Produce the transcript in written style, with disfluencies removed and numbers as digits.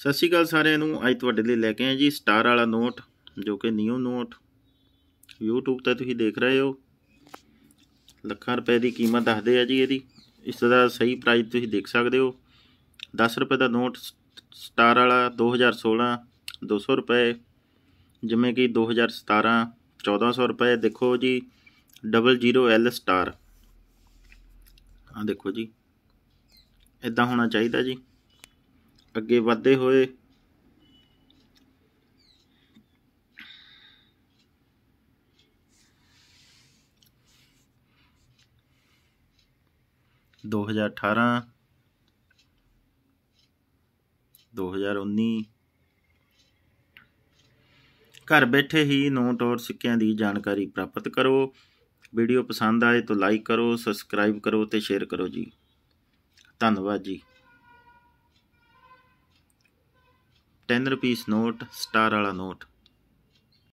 सत श्री अकाल सारिਆਂ ਨੂੰ। ਅੱਜ ਤੁਹਾਡੇ ਲਈ ਲੈ ਕੇ ਆਏ ਜੀ ਸਟਾਰ ਵਾਲਾ ਨੋਟ, ਜੋ ਕਿ ਨਿਊ ਨੋਟ YouTube ਤੇ ਤੁਸੀਂ ਦੇਖ ਰਹੇ ਹੋ। ਲੱਖਾਂ ਰੁਪਏ ਦੀ ਕੀਮਤ ਦੱਸਦੇ ਆ ਜੀ ਇਹਦੀ। ਇਸ ਦਾ ਸਹੀ ਪ੍ਰਾਈਸ ਤੁਸੀਂ ਦੇਖ ਸਕਦੇ ਹੋ। 10 ਰੁਪਏ ਦਾ ਨੋਟ ਸਟਾਰ ਵਾਲਾ 2016 200 ਰੁਪਏ, ਜਿਵੇਂ ਕਿ 2017 1400 ਰੁਪਏ। ਦੇਖੋ ਜੀ 00L ਸਟਾਰ, ਆ ਦੇਖੋ ਜੀ, ਇੱਦਾਂ ਹੋਣਾ ਚਾਹੀਦਾ ਜੀ। ਅੱਗੇ ਵਧਦੇ ਹੋਏ ਦੋ 2018 2019 घर बैठे ही नोट और सिक्कियां की जानकारी प्राप्त करो। वीडियो पसंद आए तो लाइक करो, सबसक्राइब करो तो शेयर करो जी। धन्यवाद जी। 10 रुपीस नोट, स्टार वाला नोट।